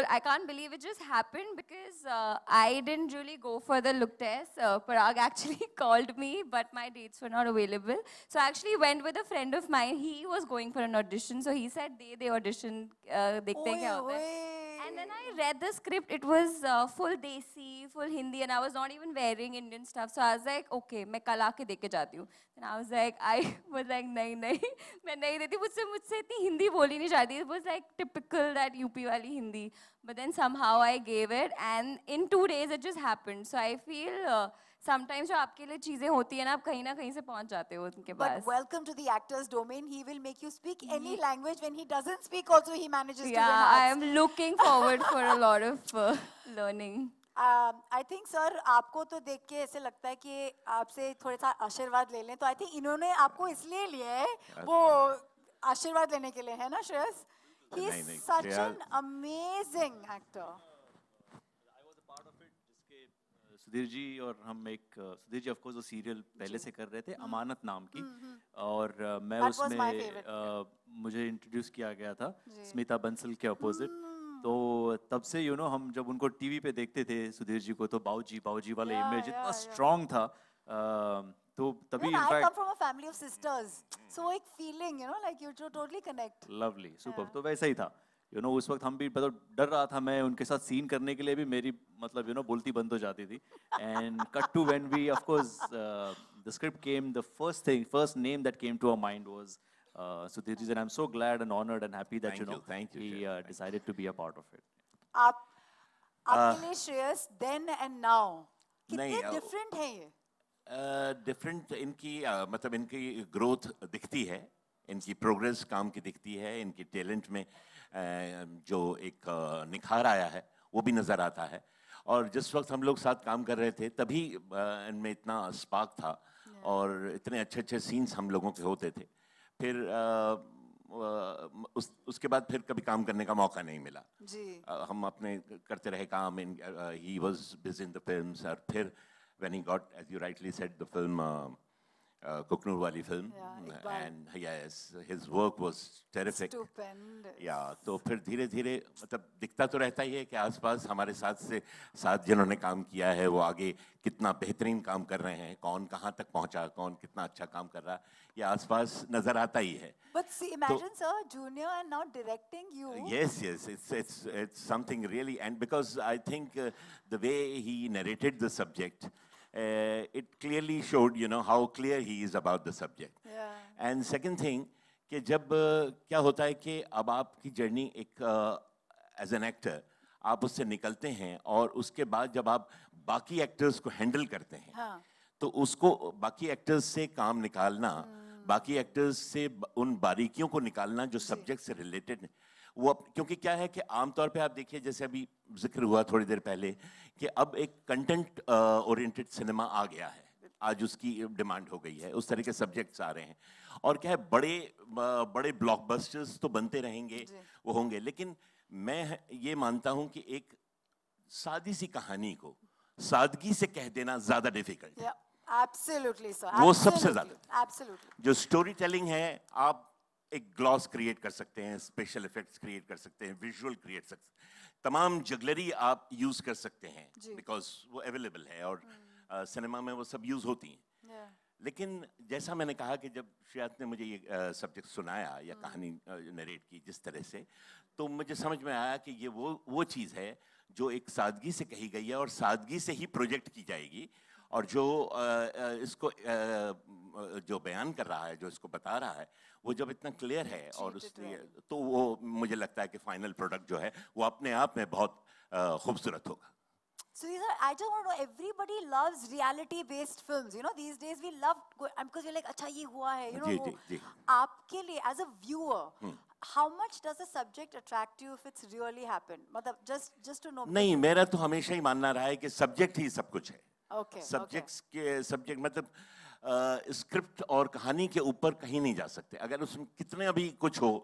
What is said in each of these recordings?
I can't believe it just happened because I didn't really go for the look test. Parag actually called me, but my dates were not available. So I actually went with a friend of mine. He was going for an audition. So he said, they audition, dekhte hain kya hota hai. And then I read the script. It was full Desi, full Hindi, and I was not even wearing Indian stuff. So I was like, okay, मैं कल आके देख के जाती हूँ. And I was like, नहीं, मैं नहीं देती. मुझसे इतनी हिंदी बोली नहीं जाती. It was like typical that UP वाली Hindi. But then somehow I gave it, and in 2 days it just happened. So I feel sometimes जो आपके लिए चीजें होती है ना, आप कहीं ना कहीं से पहुंच जाते हो उनके पास. But welcome to the actor's domain. He will make you speak any language. When he doesn't speak, also he manages to win Yeah, hearts. I am looking forward for a lot of learning. I think sir, आपको तो देख के ऐसे लगता है कि आपसे थोड़ा सा आशीर्वाद ले लें. तो I think इन्होंने आपको इसलिए लिया है, वो आशीर्वाद लेने के लिए है ना Shreyas? He is such an amazing actor. Sudhir ji और हम सुधीर जी ऑफ कोर्स वो सीरियल पहले से कर रहे थे अमानत नाम की, और मैं उसमें मुझे इंट्रोड्यूस किया गया था स्मिता बंसल के अपोजिट. तो तब से हम जब उनको टीवी पे देखते थे सुधीर जी को, तो बाऊजी वाला इमेज इतना स्ट्रॉन्ग था. तो तभी I come from a family of sisters, so एक feeling like you totally connect. Lovely, super. तो वैसा ही था. उस वक्त हम भी मतलब डर रहा था मैं उनके साथ सीन करने के लिए भी, मेरी मतलब बोलती बंद हो जाती थी. And cut to when we, of course, the script came, the first name that came to our mind was Sudhir ji, and I'm so glad and honored and happy that he decided to be a part of it. आपके लिए Shreyas then and now कितने different हैं ये? Different इनकी मतलब इनकी growth दिखती है, इनकी प्रोग्रेस काम की दिखती है, इनकी टैलेंट में जो एक निखार आया है वो भी नज़र आता है. और जिस वक्त हम लोग साथ काम कर रहे थे तभी इनमें इतना स्पार्क था और इतने अच्छे सीन्स हम लोगों के होते थे. फिर उसके बाद फिर कभी काम करने का मौका नहीं मिला. हम अपने करते रहे काम. He was busy in the films. और फिर when he got, as you rightly said, the film Kuknur wali film, and yes, his work was terrific. Stupendous. Yeah, तो फिर धीरे-धीरे मतलब दिखता तो रहता ही है कि आसपास हमारे साथ जिन्होंने काम किया है वो आगे कितना बेहतरीन काम कर रहे हैं, कौन कहाँ तक पहुँचा, कौन कितना अच्छा काम कर रहा है, ये आसपास नजर आता ही है. But see, imagine sir, junior and now directing you. Yes, it's something really, and because I think the way he narrated the subject, it clearly showed, how clear he is about the subject. Yeah. And second thing, कि जब क्या होता है कि अब आपकी journey एक as an actor आप उससे निकलते हैं और उसके बाद जब आप बाकी एक्टर्स को हैंडल करते हैं, तो उसको बाकी एक्टर्स से काम निकालना, बाकी एक्टर्स से उन बारीकियों को निकालना जो सब्जेक्ट से रिलेटेड है, वो क्योंकि क्या है कि आमतौर पे आप देखिए, जैसे अभी जिक्र हुआ थोड़ी देर पहले कि अब एक कंटेंट ओरिएंटेड सिनेमा आ गया है, आज उसकी डिमांड हो गई है, उस तरह के सब्जेक्ट्स आ रहे हैं. और क्या है, बड़े ब्लॉकबस्टर्स तो बनते रहेंगे, वो होंगे, लेकिन मैं ये मानता हूं कि एक सादी सी कहानी को सादगी से कह देना ज्यादा डिफिकल्ट है. Absolutely, sir. वो सबसे ज्यादा. Absolutely. जो स्टोरी टेलिंग है, आप एक ग्लॉस क्रिएट कर सकते हैं, स्पेशल इफेक्ट्स क्रिएट कर सकते हैं, विजुअल क्रिएट सकते हैं, तमाम जगलरी आप यूज कर सकते हैं बिकॉज वो अवेलेबल है और सिनेमा में वो सब यूज होती हैं. लेकिन जैसा मैंने कहा कि जब श्रेयस ने मुझे ये सब्जेक्ट सुनाया या कहानी नरेट की जिस तरह से, तो मुझे समझ में आया कि ये वो चीज़ है जो एक सादगी से कही गई है और सादगी से ही प्रोजेक्ट की जाएगी. और जो इसको जो बयान कर रहा है, जो इसको बता रहा है, वो जब इतना क्लियर है और उसने, तो वो मुझे लगता है कि फाइनल प्रोडक्ट जो है वो अपने आप में बहुत खूबसूरत होगा. So I just want to know, everybody loves reality-based films. These days we love, because we're like, अच्छा ये हुआ है. जी. आपके लिए, as a viewer, how much does a subject attract you if it's really happened? मतलब just to know. नहीं, मेरा तो हमेशा ही मानना रहा है कि सब्जेक्ट ही सब कुछ है. Okay. सब्जेक्ट मतलब स्क्रिप्ट और कहानी के ऊपर कहीं नहीं जा सकते. अगर उसमें कितने भी कुछ हो,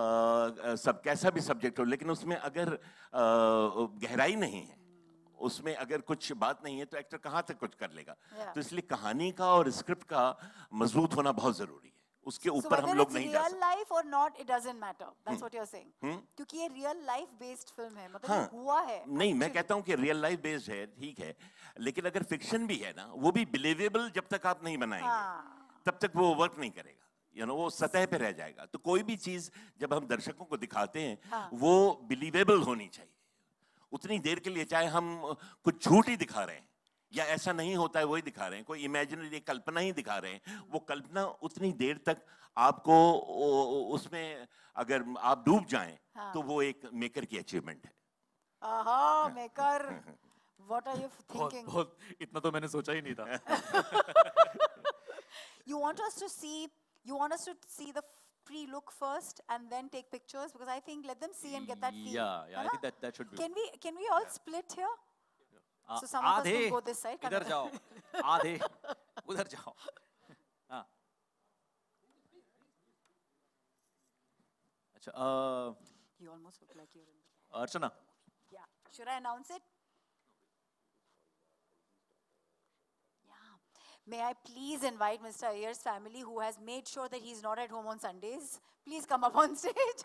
सब कैसा भी सब्जेक्ट हो, लेकिन उसमें अगर गहराई नहीं है, उसमें अगर कुछ बात नहीं है, तो एक्टर कहाँ तक कुछ कर लेगा. तो इसलिए कहानी का और स्क्रिप्ट का मजबूत होना बहुत जरूरी है. उसके So ऊपर हम whether लोग it's नहीं जा real सकते। life or not, it doesn't matter. That's what you're saying. क्योंकि ये real life based film है, मतलब ये हुआ है। नहीं, मैं actually. कहता हूँ कि रियल लाइफ बेस्ड है, ठीक है, लेकिन अगर फिक्शन भी है ना, वो भी बिलीवेबल जब तक आप नहीं बनाएंगे हाँ। तब तक वो वर्क नहीं करेगा, वो सतह पे रह जाएगा। तो कोई भी चीज जब हम दर्शकों को दिखाते हैं वो बिलीवेबल होनी चाहिए उतनी देर के लिए, चाहे हम कुछ झूठ ही दिखा रहे हैं या ऐसा नहीं होता है वही दिखा रहे हैं, कोई इमेजिनरी कल्पना ही दिखा रहे हैं, वो कल्पना उतनी देर तक आपको उसमें अगर आप डूब जाएं तो वो एक मेकर की अचीवमेंट है। आहा, maker, what are you thinking? बहुत इतना तो मैंने सोचा ही नहीं था। You want us to see the pre-look first and then take pictures, because I think let them see and get that feel. Yeah, I think that should be. Can we all split here? So some of us will go this side. इधर जाओ, आधे उधर जाओ। हाँ। अच्छा, You almost look like you're in the... Archana. Yeah. Should I announce it? May I please invite Mr. Ayer's family, who has made sure that he's not at home on Sundays. Please come up on stage.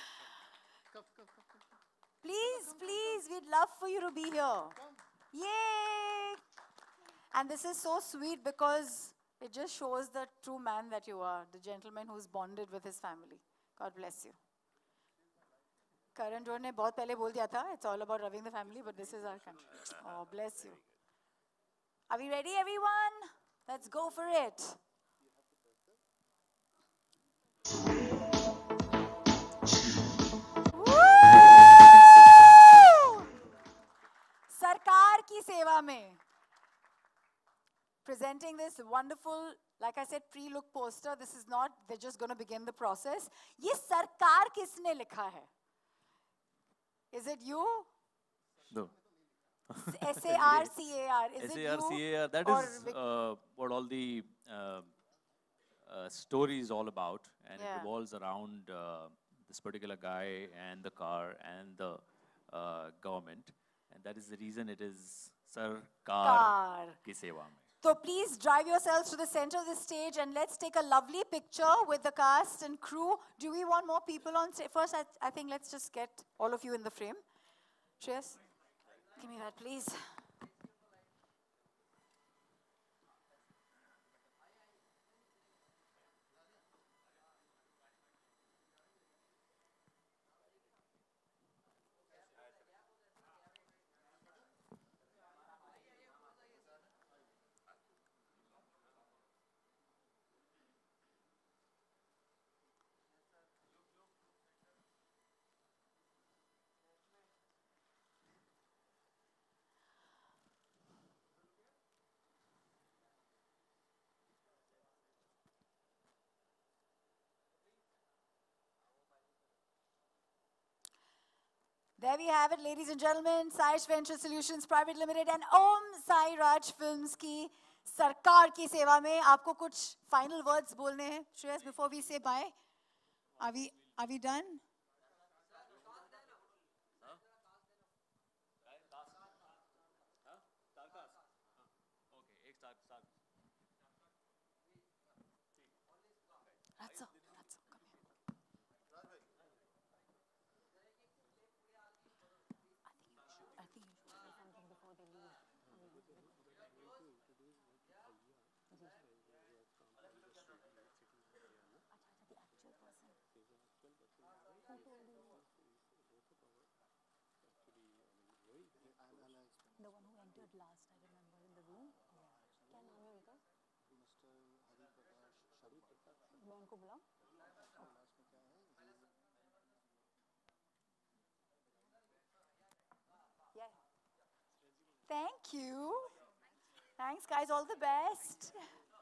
Please, we'd love for you to be here. Yay! And this is so sweet because it just shows the true man that you are, the gentleman who's bonded with his family. God bless you. Karan Johar ne bahut pehle bol diya tha, it's all about loving the family, but this is our country. Oh, bless you. Are we ready, everyone? Let's go for it. Woo! Sarkar ki seva mein. Presenting this wonderful, like I said, pre-look poster. This is not, they're just going to begin the process. Ye Sarkar kisne likha hai? Is it you? No. SARCAR. Is it you? SARCAR. That is what all the story is all about, and it revolves around this particular guy and the car and the government, and that is the reason it is Sarkar ki seva mein. So please drive yourselves to the center of the stage and let's take a lovely picture with the cast and crew. Do we want more people on stage? First, I think let's just get all of you in the frame. Shreyas, give me that, please. There we have it, ladies and gentlemen. Saish Venture Solutions Private Limited and Om Sai Raj Films की सरकार की सेवा में आपको कुछ final words बोलने हैं. Shreyas, before we say bye, are we done? That's all. Come here. I think you should say something before they leave. The actual person. Who told you? The one who entered last, I remember, in the room. क्या नाम है उनका? मैं उनको बुलाऊं? Yeah. Thank you. Thanks, guys. All the best.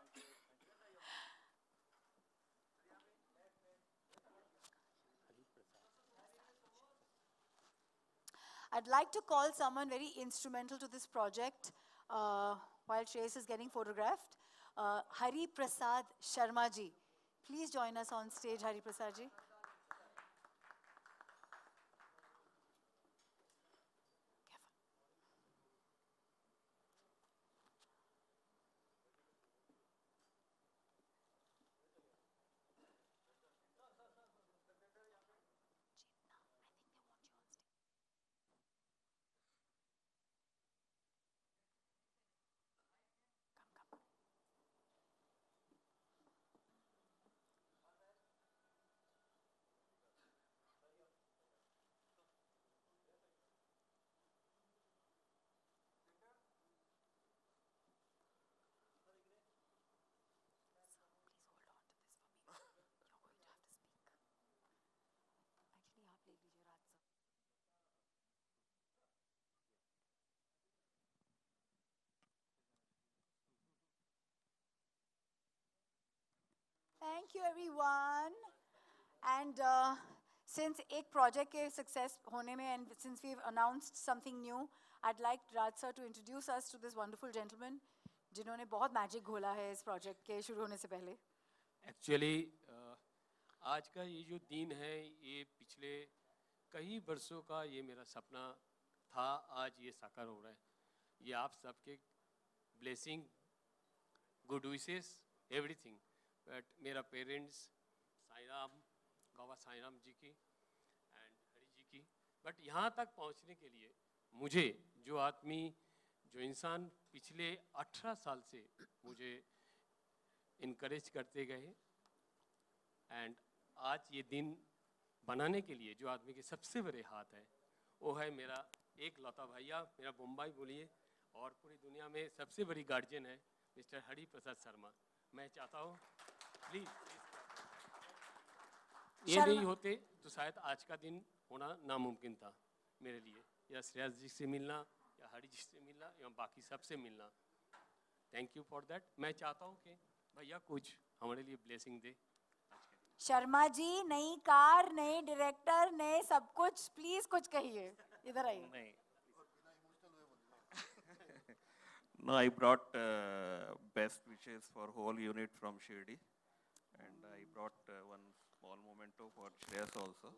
I'd like to call someone very instrumental to this project while Shreyas is getting photographed. Hari Prasad Sharma ji. Please join us on stage, Hari Prasad ji. Thank you everyone. And since एक project के success होने में and since we've announced something new, I'd like Raj sir to introduce us to this wonderful gentleman जिन्होंने बहुत magic घोला है इस project के शुरू होने से पहले. एक्चुअली आज का ये जो दिन है ये पिछले कई वर्षों का ये मेरा सपना था, आज ये साकार हो रहा है. ये आप सबके blessing, good wishes, everything. But मेरा पेरेंट्स साईराम, बाबा साईराम जी की एंड हरि जी की. बट यहाँ तक पहुँचने के लिए मुझे जो आदमी, जो इंसान पिछले 18 साल से मुझे इनकरेज करते गए एंड आज ये दिन बनाने के लिए जो आदमी के सबसे बड़े हाथ है वो है मेरा एक लौता भैया, मेरा मुंबई बोलिए, और पूरी दुनिया में सबसे बड़ी गार्जियन है मिस्टर हरि प्रसाद शर्मा. मैं चाहता हूँ प्लीज ये नहीं होते तो शायद आज का दिन होना नामुमकिन था मेरे लिए, या श्रेयस जी से मिलना या हरि जी से मिलना या बाकी सबसे मिलना. Thank you for that. मैं चाहता हूँ कि भैया कुछ हमारे लिए ब्लेसिंग दे. शर्मा जी, नई कार, नए डायरेक्टर, नए सब कुछ, प्लीज कुछ कहिए. इधर आइए. No, I brought best wishes for whole unit from Shirdi, and I brought one small memento for Shreyas also.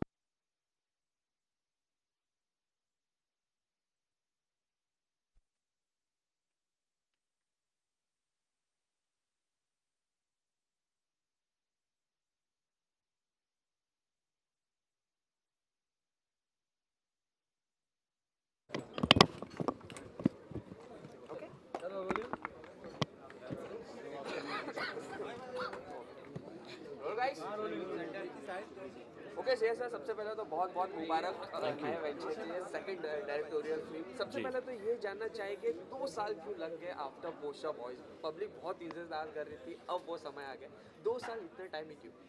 Okay Shreyas sir, सबसे पहले तो बहुत बहुत मुबारक नए वेंचर के लिए, सेकंड डायरेक्टोरियल फिल्म. सबसे पहले तो ये जानना चाहेंगे 2 साल क्यों लग गए आफ्टर पोस्टर बॉयज? पब्लिक बहुत इंतजार कर रही थी, अब वो समय आ गया. 2 साल इतने टाइम ही क्यों?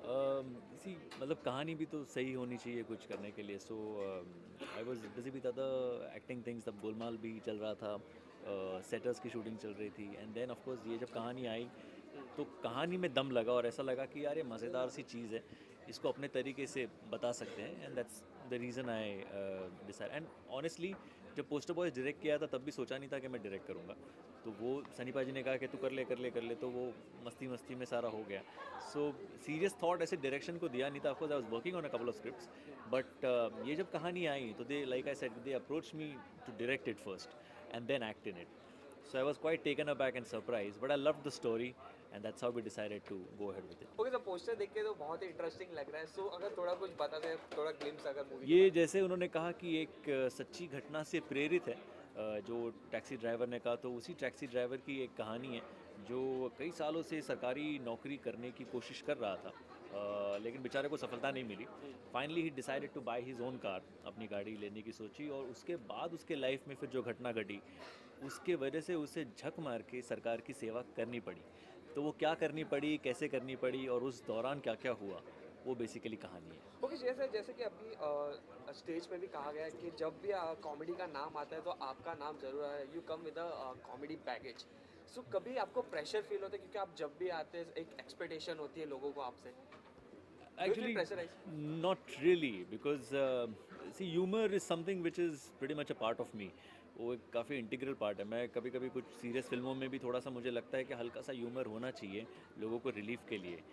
इसी मतलब कहानी भी तो सही होनी चाहिए कुछ करने के लिए. So I was busy with other acting things. तब गोलमाल भी चल रहा था, सेटर्स की शूटिंग चल रही थी, एंड देन ऑफ कोर्स ये जब कहानी आई तो कहानी में दम लगा और ऐसा लगा कि यार ये मज़ेदार सी चीज़ है, इसको अपने तरीके से बता सकते हैं. And that's the reason I decide. And honestly जब पोस्टर बॉयज डायरेक्ट किया था तब भी सोचा नहीं था कि मैं डायरेक्ट करूँगा. तो वो सनी पाजी ने कहा कि तू कर ले, तो वो मस्ती मस्ती में सारा हो गया. सो सीरियस थॉट ऐसे डायरेक्शन को दिया नहीं था. Of course I was working on a couple of scripts, but ये जब कहानी आई तो they, like I said, they approach me to direct it first and then act in it. So I was quite taken aback and surprised, but I loved the story, and that's how we decided to go ahead with it. Okay, तो poster देख के तो बहुत ही interesting लग रहा है. सो अगर थोड़ा कुछ बता दें, थोड़ा ग्लिम्स अगर मूवी. ये जैसे उन्होंने कहा कि एक सच्ची घटना से प्रेरित है, जो टैक्सी ड्राइवर ने कहा, तो उसी टैक्सी ड्राइवर की एक कहानी है जो कई सालों से सरकारी नौकरी करने की कोशिश कर रहा था, लेकिन बेचारे को सफलता नहीं मिली. Finally he decided to buy his own car, अपनी गाड़ी लेने की सोची, और उसके बाद उसके लाइफ में फिर जो घटना घटी उसके वजह से उसे झक मार के सरकार की सेवा करनी पड़ी. तो वो क्या करनी पड़ी, कैसे करनी पड़ी, और उस दौरान क्या क्या हुआ, वो बेसिकली कहानी है. ओके, जैसे कि अभी स्टेज पे भी कहा गया है कि जब भी कॉमेडी का नाम आता है तो आपका नाम जरूर है. You come with a comedy package. So कभी आपको प्रेशर फील होता है क्योंकि आप जब भी आते हैं एक एक्सपेक्टेशन होती है लोगों को आपसे? Actually, not really, because see, humor is something which is pretty much a part of me. वो एक काफ़ी इंटीग्रल पार्ट है. मैं कभी कभी कुछ सीरियस फिल्मों में भी थोड़ा सा मुझे लगता है कि हल्का सा ह्यूमर होना चाहिए लोगों को रिलीफ के लिए.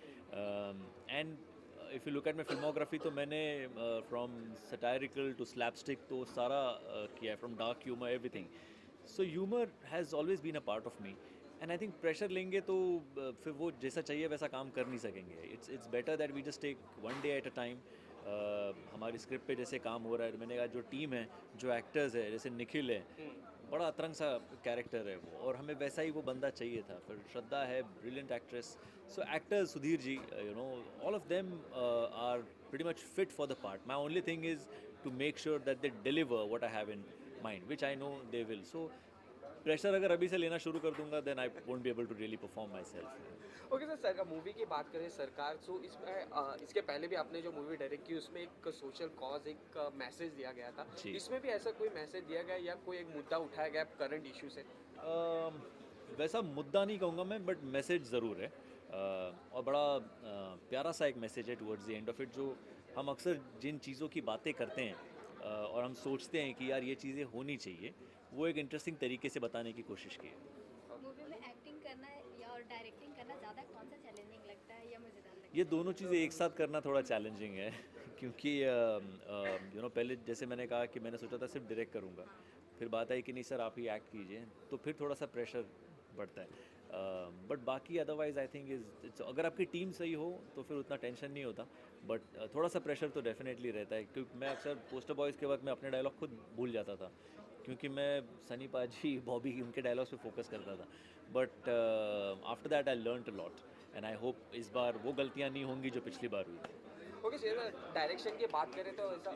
And if you look at my filmography, तो मैंने फ्रॉम सटायरिकल टू स्लैपस्टिक तो सारा किया है, from dark humour, everything. So humour has always been a part of me. And I think pressure लेंगे तो फिर वो जैसा चाहिए वैसा काम कर नहीं सकेंगे. It's better that we just take one day at a time. हमारी स्क्रिप्ट पे जैसे काम हो रहा है, मैंने कहा जो टीम है, जो एक्टर्स है, जैसे निखिल है, बड़ा अतरंग सा कैरेक्टर है वो, और हमें वैसा ही वो बंदा चाहिए था. फिर श्रद्धा है, brilliant actress. So actors, Sudhir ji, you know, all of them are pretty much fit for the part. My only thing is to make sure that they deliver what I have in mind, which I know they will. So pressure अगर अभी से लेना शुरू कर दूंगा then I won't be able to really perform myself. Okay sir, movie की बात करें सरकार, सो इसमें इसके पहले भी आपने जो मूवी डायरेक्ट की उसमें एक सोशल कॉज, एक मैसेज दिया गया था. इसमें भी ऐसा कोई मैसेज दिया गया या कोई एक मुद्दा उठाया गया करंट इशू से? वैसा मुद्दा नहीं कहूँगा मैं, बट मैसेज ज़रूर है. और बड़ा प्यारा सा एक मैसेज है towards the end of it, जो हम अक्सर जिन चीज़ों की बातें करते हैं और हम सोचते हैं कि यार ये चीज़ें होनी चाहिए, वो एक इंटरेस्टिंग तरीके से बताने की कोशिश की है। मूवी में एक्टिंग करना या और डायरेक्टिंग करना ज़्यादा कौन सा चैलेंजिंग लगता है या मज़ेदार लगता है? ये दोनों चीज़ें एक साथ करना थोड़ा चैलेंजिंग है क्योंकि पहले जैसे मैंने कहा कि मैंने सोचा था सिर्फ डायरेक्ट करूँगा, फिर बात आई कि नहीं सर आप ही एक्ट कीजिए, तो फिर थोड़ा सा प्रेशर बढ़ता है। बट बाकी अदरवाइज आई थिंक इज अगर आपकी टीम सही हो तो फिर उतना टेंशन नहीं होता, बट थोड़ा सा प्रेशर तो डेफिनेटली रहता है, क्योंकि मैं अक्सर पोस्टर बॉयज़ के वक्त में अपने डायलॉग खुद भूल जाता था, क्योंकि मैं सनी पाजी, बॉबी उनके डायलॉग्स पे फोकस करता था। But after that I learn a lot and I hope इस बार वो गलतियाँ नहीं होंगी जो पिछली बार हुई थी। ओके सर, डायरेक्शन की बात करें तो ऐसा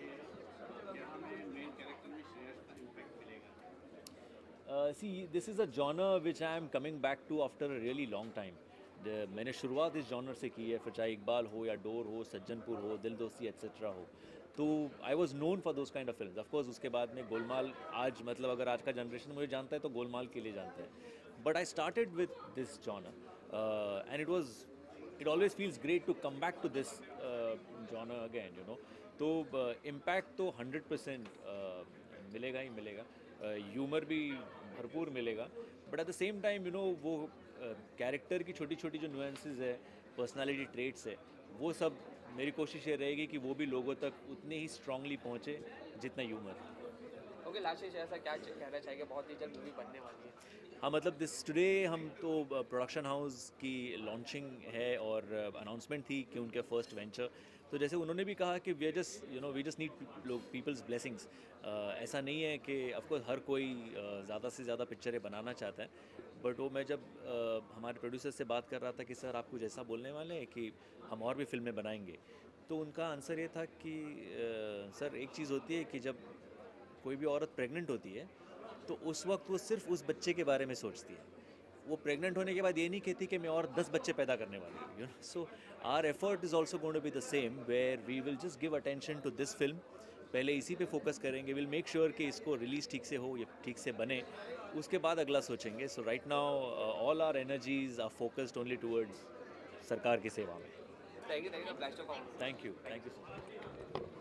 See, this is a genre which I am coming back to after a really long time. मैंने शुरुआत इस जॉनर से की है, फिर चाहे इकबाल हो या डोर हो, सज्जनपुर हो, दिल दोस्ती एट्सेट्रा हो, तो I was known for those kind of film. Of course उसके बाद में गोलमाल, आज मतलब अगर आज का जनरेशन मुझे जानता है तो गोलमाल के लिए जानता है, but I started with this genre and it always feels great to come back to this genre again, you know. तो impact तो 100% मिलेगा ही मिलेगा, ह्यूमर भी भरपूर मिलेगा, but at the same time you know वो कैरेक्टर की छोटी छोटी जो नुएंसेस है, पर्सनालिटी ट्रेट्स है, वो सब मेरी कोशिश ये रहेगी कि वो भी लोगों तक उतने ही स्ट्रांगली पहुँचे जितना ह्यूमर। ओके, लाशिश ऐसा क्या कहना चाहिए, बहुत ही जल्द मूवी बनने वाली है? हाँ, मतलब दिस टुडे हम तो प्रोडक्शन हाउस की लॉन्चिंग है और अनाउंसमेंट थी कि उनके फर्स्ट वेंचर, तो जैसे उन्होंने भी कहा कि we just need people's blessings. ऐसा नहीं है कि ऑफकोर्स हर कोई ज़्यादा से ज़्यादा पिक्चरें बनाना चाहता है, बट वो मैं जब हमारे प्रोड्यूसर से बात कर रहा था कि सर आप कुछ ऐसा बोलने वाले हैं कि हम और भी फिल्में बनाएंगे, तो उनका आंसर ये था कि सर एक चीज़ होती है कि जब कोई भी औरत प्रेग्नेंट होती है तो उस वक्त वो सिर्फ उस बच्चे के बारे में सोचती है, वो प्रेग्नेंट होने के बाद ये नहीं कहती कि मैं और 10 बच्चे पैदा करने वाली हूँ, you know. So our effort is also going to be the same, where we will just give attention to this film. पहले इसी पे फोकस करेंगे, विल मेक श्योर कि इसको रिलीज़ ठीक से हो, ये ठीक से बने, उसके बाद अगला सोचेंगे। So right now all our energies are focused only towards सरकार की सेवा में। Thank you, thank you. Thank you so much.